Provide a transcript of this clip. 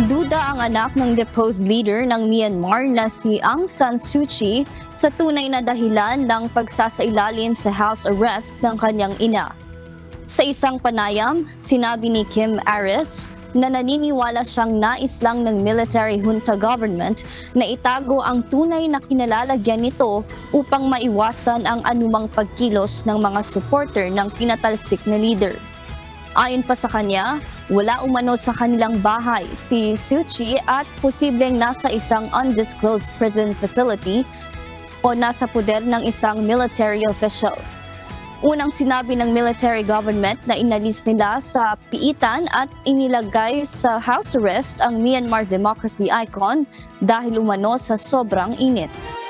Duda ang anak ng deposed leader ng Myanmar na si Aung San Suu Kyi sa tunay na dahilan ng pagsasailalim sa house arrest ng kanyang ina. Sa isang panayam, sinabi ni Kim Aris na naniniwala siyang nais lang ng military junta government na itago ang tunay na kinalalagyan nito upang maiwasan ang anumang pagkilos ng mga supporter ng pinatalsik na leader. Ayon pa sa kanya, wala umano sa kanilang bahay si Suu Kyi at posibleng nasa isang undisclosed prison facility o nasa poder ng isang military official. Unang sinabi ng military government na inalis nila sa piitan at inilagay sa house arrest ang Myanmar democracy icon dahil umano sa sobrang init.